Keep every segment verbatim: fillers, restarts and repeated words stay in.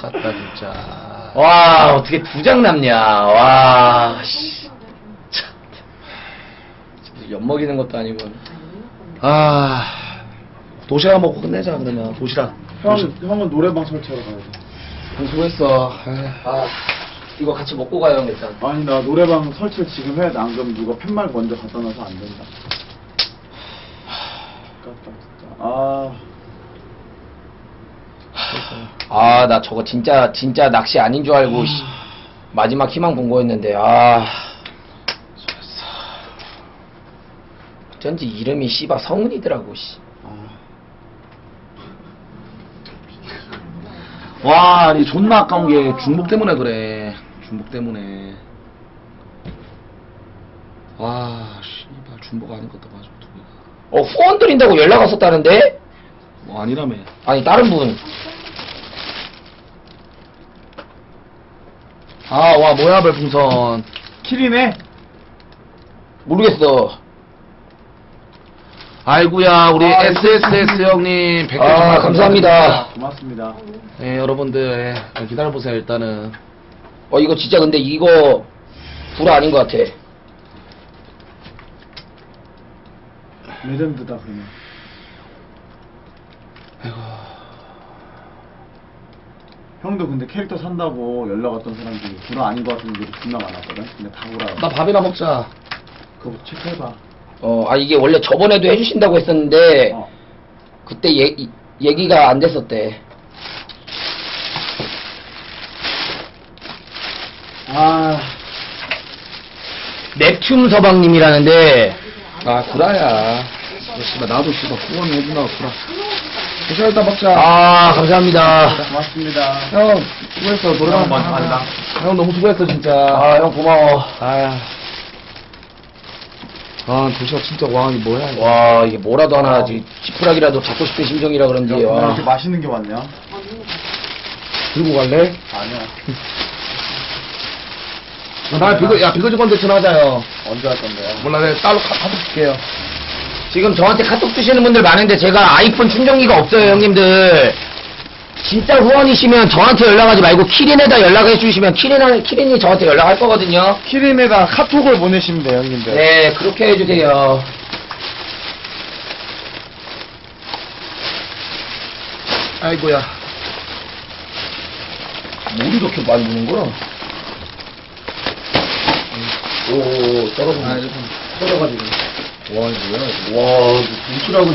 X같다 진짜. 와 어떻게 두 장 남냐. 와 씨. 참. 엿먹이는 것도 아니고. 아 도시락 먹고 끝내자 그러면. 도시락. 형, 도시- 형은 노래방 설치하러 가야 돼. 형 수고했어. 아 이거 같이 먹고 가요 형 일단. 아니, 나 노래방 설치를 지금 해야 돼. 안 그러면 누가 팻말 먼저 갖다 놔서 안 된다. 아깝다, 진짜. 아. 아 나 저거 진짜 진짜 낚시 아닌 줄 알고 씨. 마지막 희망 본 거였는데 아 어쩐지 이름이 씨바 성은이더라고 씨. 와 아니 존나 아까운 게 중복 때문에 그래. 중복 때문에. 와 씨발 중복 아닌 것도 맞아 두 개가. 어 후원 드린다고 연락 왔었다는데? 뭐 아니라며. 아니 다른 분. 아 와 뭐야 별풍선. 키리네? 모르겠어. 아이구야 우리 아, 에스에스에스 형님 백 개 아, 정말 감사합니다. 고맙습니다. 네 여러분들 예, 기다려보세요 일단은. 어 이거 진짜 근데 이거 불화 아닌 것 같아. 레전드다, 그러면. 형도 근데 캐릭터 산다고 연락 왔던 사람들이 불화 아닌 것 같은 분들이 존나 많았거든? 근데 다 불화야. 나 밥이나 먹자. 그거 체크해봐. 어 아 이게 원래 저번에도 해주신다고 했었는데 어. 그때 얘, 이- 얘기가 안 됐었대. 아. 넵튠 서방님이라는데 아 구라야. 너 씨발 나도 씨발 후원 해준다고 구라. 도시락 일단 먹자. 아 감사합니다. 고맙습니다. 형 수고했어. 노래방 먼저 간다. 형 너무 수고했어 진짜. 아 형 고마워. 아, 아 도시락 진짜 와 이 뭐야 이거. 와 이게 뭐라도 하나 하지 지푸라기라도 잡고 싶은 심정이라 그런지 야, 와. 이렇게 맛있는 게 많냐? 들고 갈래? 아니야. 나 비거 야 비거지 컨텐츠 하자요. 언제 할 건데요? 몰라 내가 따로 카, 카톡 줄게요. 지금 저한테 카톡 주시는 분들 많은데 제가 아이폰 충전기가 없어요 형님들. 진짜 후원이시면 저한테 연락하지 말고 키린에다 연락해 주시면 키린, 키린이 저한테 연락할 거거든요. 키린에다 카톡을 보내시면 돼요, 형님들. 네 그렇게 해주세요. 아이고야. 뭘 이렇게 많이 부는 거야? 오 떨어지네. 아, 이거 떨어가지고. 와 이거 뭐야 이거. 와 이거 도시락은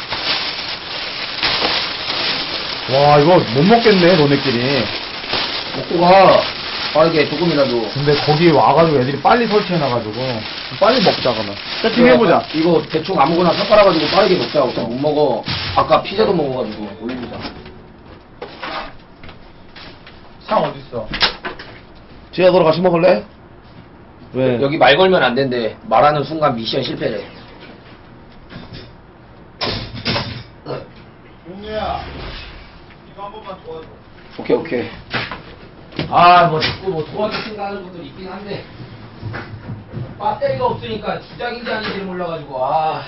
와, 이거 못 먹겠네, 너네끼리. 먹고 가. 빠르게 조금이라도. 근데 거기 와가지고 애들이 빨리 설치해놔가지고. 빨리 먹자, 그러면. 세팅해보자. 이거 대충 아무거나 섞어가지고 빠르게 먹자. 어차피 못 먹어. 아까 피자도 먹어가지고 올리자. 상 어딨어? 지혜야 너랑 같이 먹을래? 왜? 여기 말 걸면 안 된대. 말하는 순간 미션 실패래. 용리야, 이거 한 번만 도와줘. 오케이 오케이. 아 뭐 자꾸 뭐 도와주신다 하는 분들 있긴 한데 배터리가 없으니까 주작인지 아닌지를 몰라가지고 아.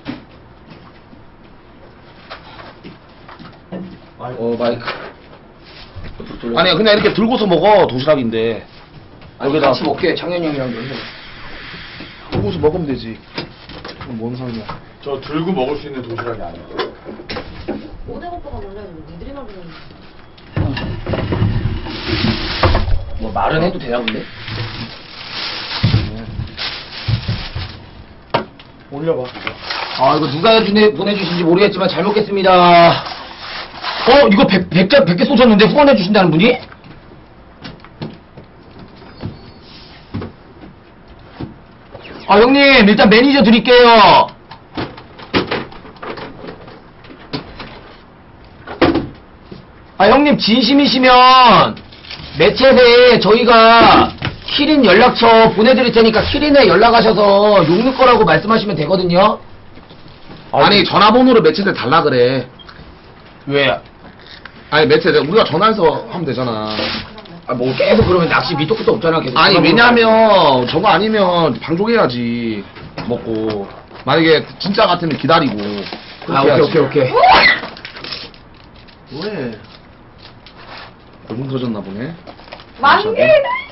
어 마이크. 아니 그냥 이렇게 들고서 먹어 도시락인데. 아니 여기다 같이 먹게 창현이 형이랑도 해서. 들고서 먹으면 되지. 그럼 뭔 상관이야? 저 들고 먹을 수 있는 도시락이 아니야. 오대 오빠가 원래 니들이 말하는 뭐 말은 해도 되나 본데? 올려봐. 아 이거 누가 해주네, 보내주신지 모르겠지만 잘 먹겠습니다. 어 이거 백, 백 개, 백 개 쏘셨는데 후원해 주신다는 분이? 아 형님 일단 매니저 드릴게요. 아 형님 진심이시면 매챗에 저희가 키린 연락처 보내드릴 테니까 키린에 연락하셔서 욕는 거라고 말씀하시면 되거든요. 아니 전화번호를 매체에 달라 그래. 왜? 아니 매체에 우리가 전화해서 하면 되잖아. 아 뭐 계속 그러면 낚시 밑도 끝도 없잖아 계속. 아니 전화번호 왜냐면 저거 아니면 방종해야지 먹고. 만약에 진짜 같으면 기다리고. 아 그렇게 오케이 해야지. 오케이 오케이. 왜? 너무 터졌나 보네. 만개.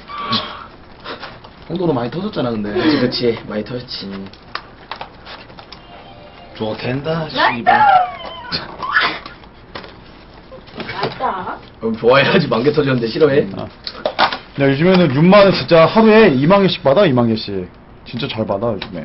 형도로 많이 터졌잖아 근데. 그치 그치 많이 터졌지. 음. 저거 된다 나이다. 씨발. 나이다. 그럼 좋아해야지. 만개 터졌는데 싫어해? 아. 야, 요즘에는 윤마는 진짜 하루에 이만 개씩 받아, 이만 개씩. 진짜 잘 받아, 요즘에.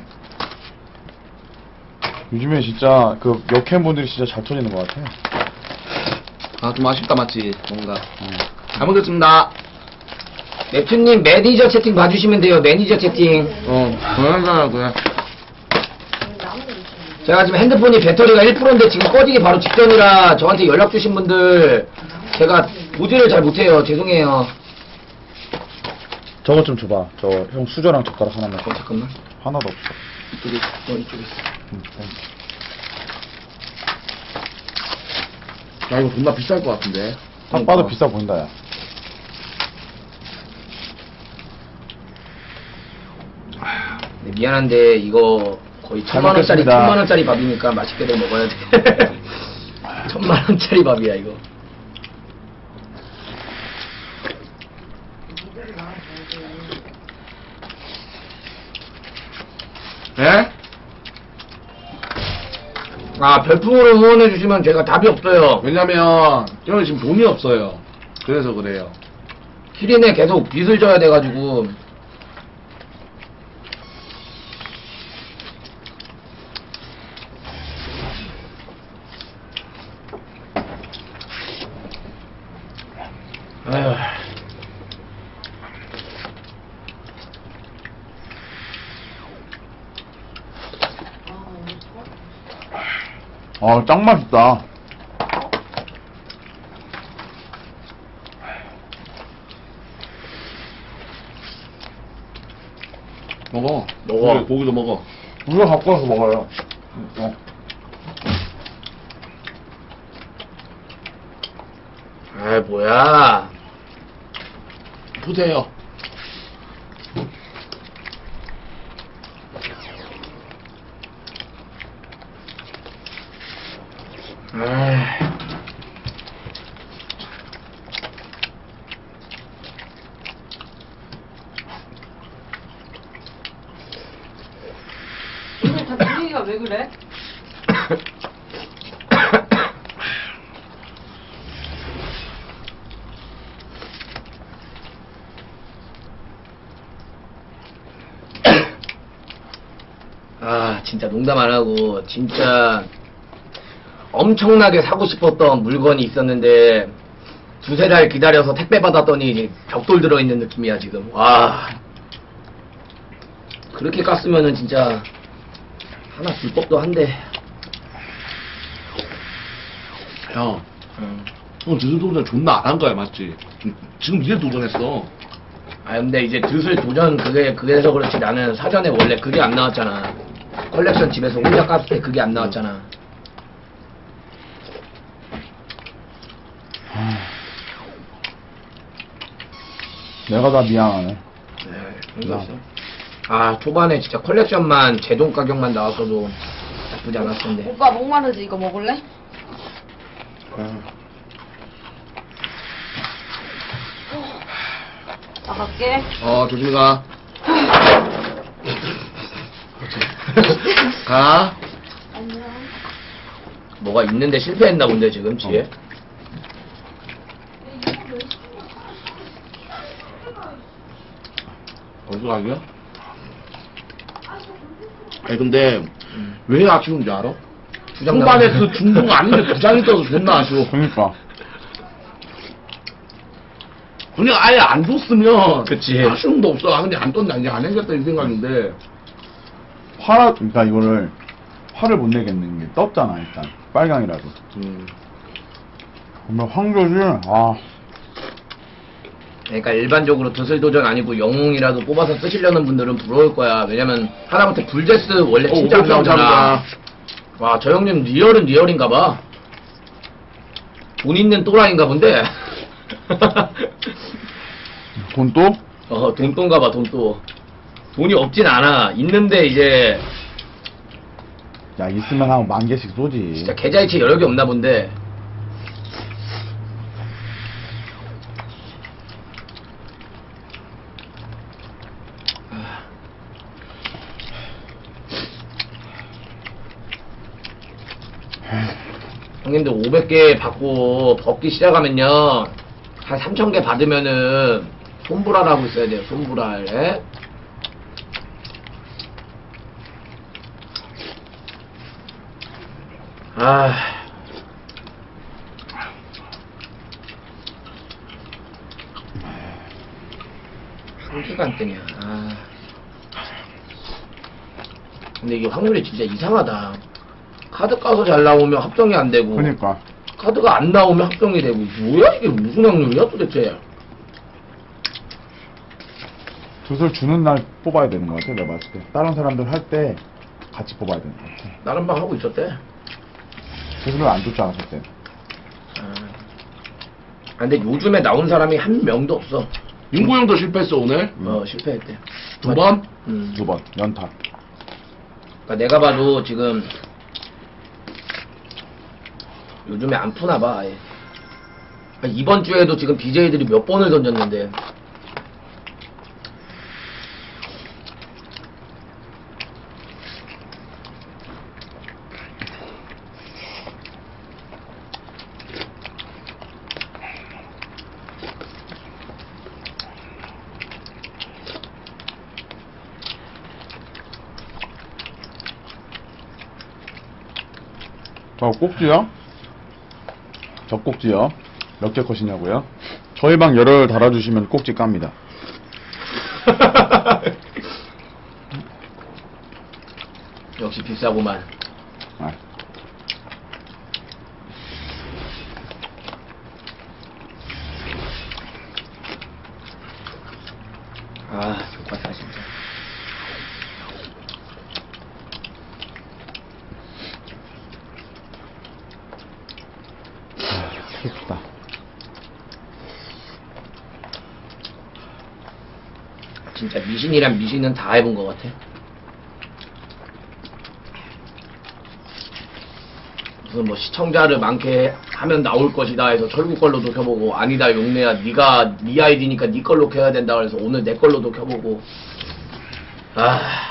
요즘에 진짜 그 역캠분들이 진짜 잘 터지는 것 같아. 아 좀 아쉽다 맞지 뭔가. 응. 잘 먹겠습니다. nep튠님 매니저 채팅 봐주시면 돼요. 매니저 채팅. 어 그래 그래. 나무 주시는데. 제가 지금 핸드폰이 배터리가 일 퍼센트인데 지금 꺼지기 바로 직전이라 저한테 연락 주신 분들 제가 보지를 잘 못해요. 죄송해요. 저거 좀 줘봐. 저 형 수저랑 젓가락 하나만. 어, 잠깐만. 하나도 없어. 이쪽에, 어, 이쪽에 있어. 응, 응. 야 이거 존나 비쌀 것 같은데. 딱 봐도 비싸 보인다, 야. 네, 미안한데 이거 거의 잘 천만 원짜리 먹겠습니다. 천만 원짜리 밥이니까 맛있게들 먹어야 돼. 천만 원짜리 밥이야 이거. 예? 아 별풍으로 응원해 주시면 제가 답이 없어요. 왜냐면 저는 지금 돈이 없어요. 그래서 그래요. 키린에 계속 빚을 져야 돼가지고. 아휴. 아, 짱 맛있다. 먹어. 먹어. 고기, 고기도 먹어. 우리가 갖고 와서 먹어요. 어. 아 뭐야. 보세요. 아. 오늘 다 분위기가 왜 그래? 아 진짜 농담 안 하고 진짜 엄청나게 사고 싶었던 물건이 있었는데 두세 달 기다려서 택배 받았더니 이제 벽돌 들어있는 느낌이야 지금. 와 그렇게 깠으면은 진짜 하나 줄 법도 한데. 형, 음. 형 드슬 도전 존나 안 한 거야, 맞지? 지금 이제 도전했어. 아 근데 이제 드슬 도전 그게 그래서 그렇지 나는 사전에 원래 그게 안 나왔잖아. 컬렉션 집에서 혼자 깠을 때 그게 안 나왔잖아. 내가 다 미안하네. 네, 힘들었어. 아 초반에 진짜 컬렉션만 제동 가격만 나왔어도 나쁘지 않았을 텐데. 오빠 목마르지 이거 먹을래? 나갈게. 어, 조심히 가. 가. 안녕. 뭐가 있는데 실패했나 본데 지금 뒤에. 어디 가게야? 아니, 근데, 왜 아쉬운지 알아? 주장 초반에 나가면- 그 중동 아닌데 부장이 떠서 존나 아쉬워. 그러니까. 그냥 아예 안 줬으면 그치. 아쉬움도 없어. 아, 근데 안 떴나 이제 안 해야겠다 이 생각인데. 화라, 그러니까 이거를 화를 못 내겠는 게 떴잖아, 일단. 빨강이라도. 음. 정말 황교지, 아. 그러니까 일반적으로 드슬 도전 아니고 영웅이라도 뽑아서 쓰시려는 분들은 부러울 거야. 왜냐면 하다못해 불제스 원래 어, 진짜 안 오백점 나오잖아. 잡이다. 와 저 형님 리얼은 리얼인가 봐. 돈 있는 또라이인가 본데. 돈 또? 어 돈또인가 봐 돈또. 돈이 없진 않아. 있는데 이제 야, 있으면 한 만 개씩 쏘지. 진짜 계좌이체 여력이 없나 본데. 형님들 오백 개 받고 벗기 시작하면요 한 삼천 개 받으면은 손불알하고 있어야 돼요. 손불알. 예? 아 한기가 안 뜨냐. 아. 근데 이게 확률이 진짜 이상하다. 카드 까서 잘 나오면 합정이 안 되고 그러니까 카드가 안 나오면 합정이 되고 뭐야 이게 무슨 확률이야 도대체. 굿을 주는 날 뽑아야 되는 것 같아. 내가 봤을 때 다른 사람들 할 때 같이 뽑아야 되는 것 같아. 다른 방 하고 있었대. 굿을 안 줬지 않았을 때. 아. 근데 요즘에 나온 사람이 한 명도 없어. 윤구 형도 실패했어 오늘. 어 실패했대. 두 번? 음. 두 번 연타. 그러니까 내가 봐도 지금 요즘에 안 푸나 봐 아예. 그러니까 이번 주에도 지금 비제이들이 몇 번을 던졌는데 저 꼭지요? 저 꼭지요? 몇 개 컷이냐고요? 저희 방 열을 달아주시면 꼭지 깝니다. 역시 비싸구만. 아. 아 좋겠다 진짜. 슬프다. 진짜 미신이란 미신은 다 해본 것 같아. 무슨 뭐 시청자를 많게 하면 나올 것이다 해서 철구 걸로도 켜보고 아니다 용내야 네가 네 아이디니까 네 걸로 켜야 된다 그래서 오늘 내 걸로도 켜보고 아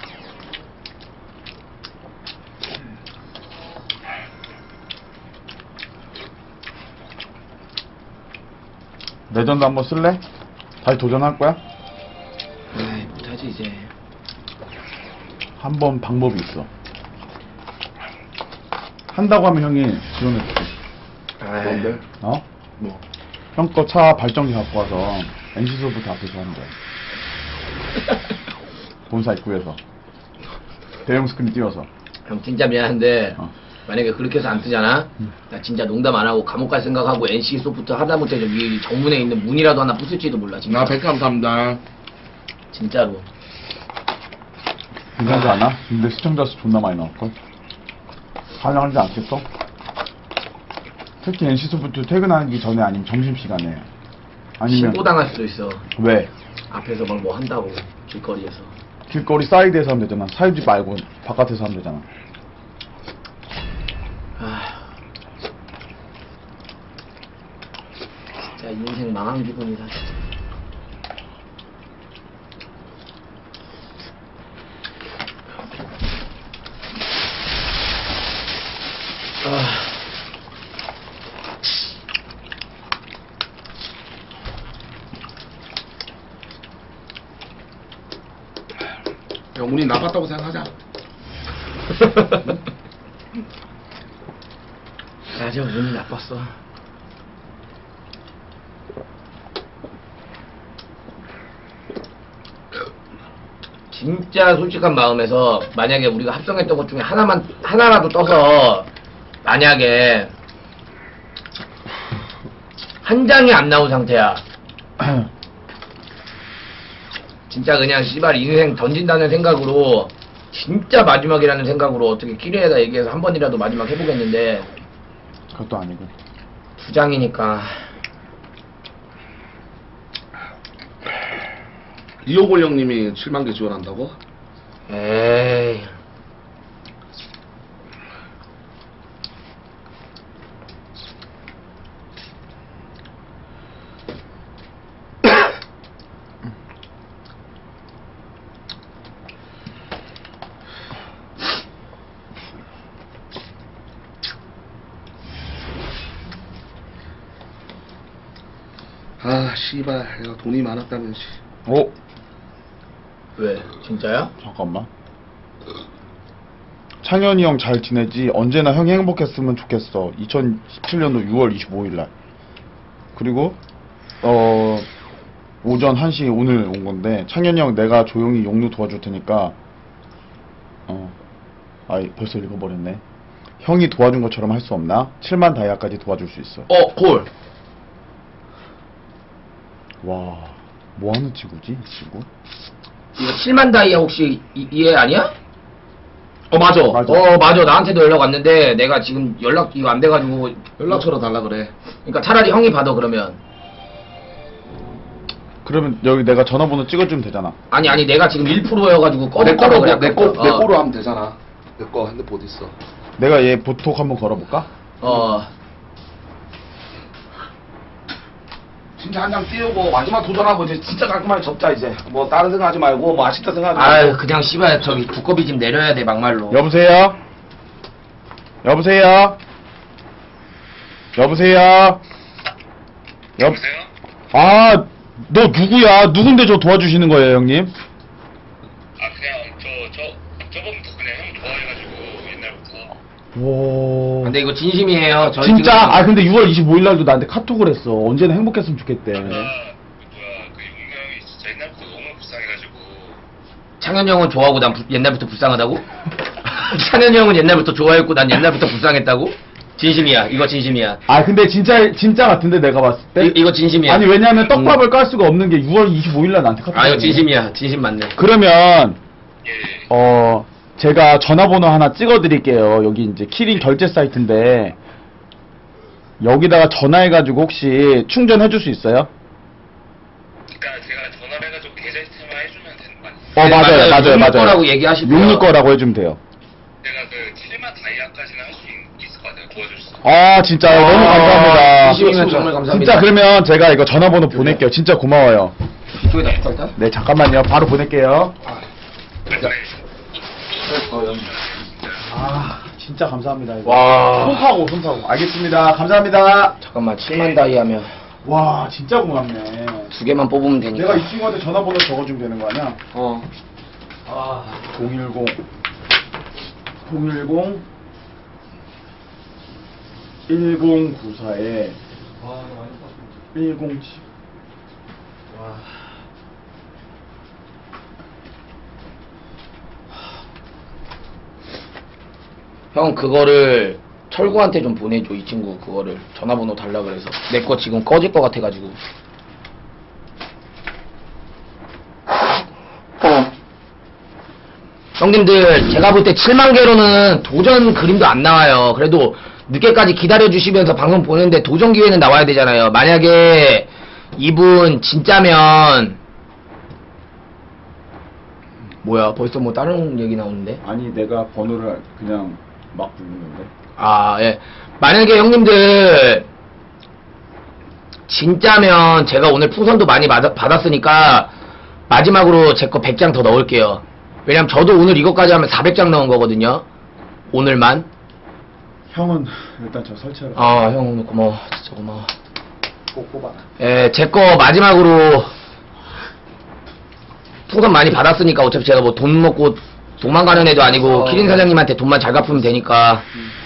레전드 한번 쓸래? 다시 도전할 거야? 아이 못하지 이제. 한 번 방법이 있어. 한다고 하면 형이 지원해줄게. 아이, 뭔데? 어? 뭐? 형 거 차 발전기 갖고 와서 엔씨소프트 앞에서 하는 거야. 본사 입구에서 대형 스크린 띄워서. 형 진짜 미안한데 어. 만약에 그렇게 해서 안 뜨잖아. 음. 나 진짜 농담 안 하고 감옥 갈 생각하고 엔씨 소프트 하다못해 저기 정문에 있는 문이라도 하나 부술지도 몰라 진짜. 나 백 개 감사합니다. 진짜로. 괜찮지 않아? 근데 시청자 수 존나 많이 나올걸? 환영하지 않겠어? 특히 엔씨소프트 퇴근하기 전에 아니면 점심시간에 아니면 신고당할 수도 있어. 왜? 앞에서 막 뭐 한다고 길거리에서. 길거리 사이드에서 하면 되잖아. 사이드 말고 바깥에서 하면 되잖아. 아, 진짜 인생 망한 기분이다. 진짜. 아. 영훈이 나빴다고 생각하자. 맞아, 운이 나빴어. 진짜 솔직한 마음에서 만약에 우리가 합성했던 것 중에 하나만 하나라도 떠서 만약에 한 장이 안 나온 상태야. 진짜 그냥 씨발 인생 던진다는 생각으로 진짜 마지막이라는 생각으로 어떻게 키리에다 얘기해서 한 번이라도 마지막 해보겠는데 그것도 아니고. 두 장이니까. 이호골 형님이 칠만 개 지원한다고? 에이. 아 씨발 내가 돈이 많았다면 씨. 어? 왜? 진짜야? 잠깐만. 창현이 형 잘 지내지? 언제나 형이 행복했으면 좋겠어. 이천십칠 년도 유월 이십오일 날. 그리고 어 오전 한 시 오늘 온 건데 창현이 형 내가 조용히 용루 도와줄 테니까 어 아이 벌써 읽어버렸네. 형이 도와준 것처럼 할 수 없나? 칠만 다이아까지 도와줄 수 있어. 어, 콜. 와, 뭐 하는 친구지, 이 친구? 이거 칠만 다이아 혹시 이, 이해 아니야? 어, 맞아. 맞아. 어, 맞아. 나한테도 연락 왔는데 내가 지금 연락 이거 안 돼가지고 연락처로 달라 그래. 그러니까 차라리 형이 받아 그러면. 그러면 여기 내가 전화번호 찍어주면 되잖아. 아니 아니 내가 지금 일 퍼센트여가지고 내 꺼낼 거로 거라 그래. 내거 내 어. 거로 하면 되잖아. 내 거 핸드폰 어디 있어? 내가 얘 보톡 한번 걸어볼까? 어. 진짜 한 장 띄우고 마지막 도전하고 이제 진짜 깔끔하게 접자 이제. 뭐 다른 생각하지 말고 뭐 아쉽다 생각하지 아유 말고. 그냥 씨발 저기 두꺼비 좀 내려야 돼 막말로. 여보세요? 여보세요? 여보세요? 여보세요? 아, 너 누구야? 누군데 저 도와주시는 거예요, 형님? 아 그냥 저 저 저번부터 그냥 형 좋아해가지고 옛날부터. 오. 근데 이거 진심이에요. 저희 진짜? 지금- 아, 근데 유월 이십오일 날도 나한테 카톡을 했어. 언제나 행복했으면 좋겠대. 아 그 뭐야 그 용구 형이 진짜 옛날부터 너무 불쌍해가지고. 창현이 형은 좋아하고 난 부- 옛날부터 불쌍하다고? 창현이 형은 옛날부터 좋아했고 난 옛날부터 불쌍했다고? 진심이야. 이거 진심이야. 아, 근데 진짜, 진짜 같은데, 내가 봤을 때? 이, 이거 진심이야. 아니, 왜냐면 떡밥을 깔 수가 없는 게 유월 이십오일 날 나한테 카톡 아 이거 했거든. 진심이야. 진심 맞네. 그러면, 예. 어, 제가 전화번호 하나 찍어드릴게요. 여기 이제 키링 결제 사이트인데, 여기다가 전화해가지고 혹시 충전해줄 수 있어요? 그러니까 제가 전화를 해가지고 계좌 이체만 해주면 되는 거 아니에요? 어, 네, 맞아요, 맞아요. 맞아요, 용리 맞아요. 거라고 얘기하시고요. 용리 거라고 해주면 돼요. 제가 그 칠만 다이아까지는 할 수 있을 것 같아요. 도와줄 수. 아, 진짜요? 너무 감사합니다. 진심이면 정말 감사합니다. 진짜 그러면 제가 이거 전화번호 보낼게요. 진짜 고마워요. 이쪽에다 붙어 일단. 네, 잠깐만요. 바로 보낼게요. 아, 진짜 감사합니다. 이거. 와. 손파고, 손파고. 알겠습니다. 감사합니다. 잠깐만 칠만 다이 하면 와, 진짜 고맙네. 두 개만 뽑으면 되니까. 내가 이 친구한테 전화번호 적어주면 되는 거 아니야? 어. 아. 공일공 공일공 일공구사에 일공칠 형 그거를 철구한테 좀 보내줘. 이 친구 그거를 전화번호 달라 그래서 내 거 지금 꺼질 것 같아가지고. 형님들 제가 볼 때 칠만 개로는 도전 그림도 안 나와요. 그래도 늦게까지 기다려주시면서 방송 보는데 도전 기회는 나와야 되잖아요. 만약에 이분 진짜면 뭐야 벌써 뭐 다른 얘기 나오는데. 아니 내가 번호를 그냥 막 부르는데 아, 예. 만약에 형님들 진짜면 제가 오늘 풍선도 많이 받, 받았으니까 마지막으로 제 거 백 장 더 넣을게요. 왜냐면 저도 오늘 이것까지 하면 사백 장 넣은 거거든요. 오늘만. 형은 일단 저 설치하러 아, 형 오늘 고마워. 진짜 고마워. 꼭 뽑아라. 예, 제 거 마지막으로 풍선 많이 받았으니까 어차피 제가 뭐 돈 먹고 도망가는 애도 아니고 어. 키린 사장님한테 돈만 잘 갚으면 되니까.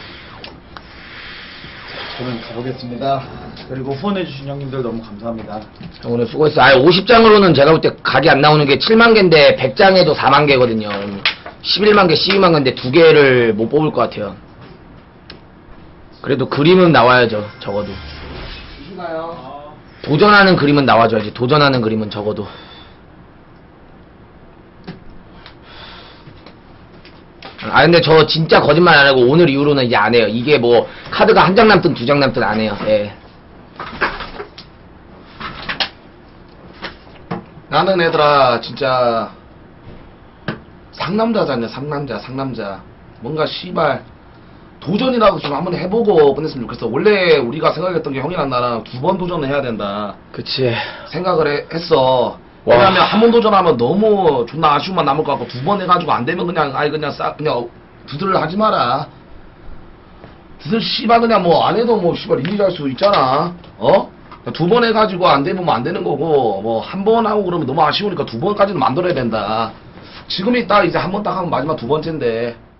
저는 가보겠습니다. 그리고 후원해주신 형님들 너무 감사합니다. 형 오늘 수고했어. 아, 오십 장으로는 제가 볼 때 각이 안 나오는 게 칠만 개인데 백 장에도 사만 개거든요. 십일만 개, 십이만 개인데 두 개를 못 뽑을 것 같아요. 그래도 그림은 나와야죠. 적어도. 도전하는 그림은 나와줘야지. 도전하는 그림은 적어도. 아 근데 저 진짜 거짓말 안 하고 오늘 이후로는 이제 안 해요. 이게 뭐 카드가 한 장 남든 두 장 남든 안 해요. 예. 나는 애들아 진짜 상남자잖냐 상남자 상남자 뭔가 씨발 도전이라고 좀 한번 해보고 끝냈으면 좋겠어. 원래 우리가 생각했던 게 형이랑 나랑 두 번 도전을 해야 된다 그치. 생각을 해- 했어. 와. 왜냐면 한 번 도전하면 너무 존나 아쉬움만 남을 것 같고 두 번 해가지고 안 되면 그냥 아이 그냥 싹 그냥 두들 하지 마라. 두들 씨발 그냥 뭐 안 해도 뭐 씨발 이미지 할 수 있잖아. 어? 두 번 해가지고 안 되면 안 되는 거고, 뭐, 한 번 하고 그러면 너무 아쉬우니까 두 번까지는 만들어야 된다. 지금이 딱 이제 한 번 딱 하면 마지막 두 번째인데,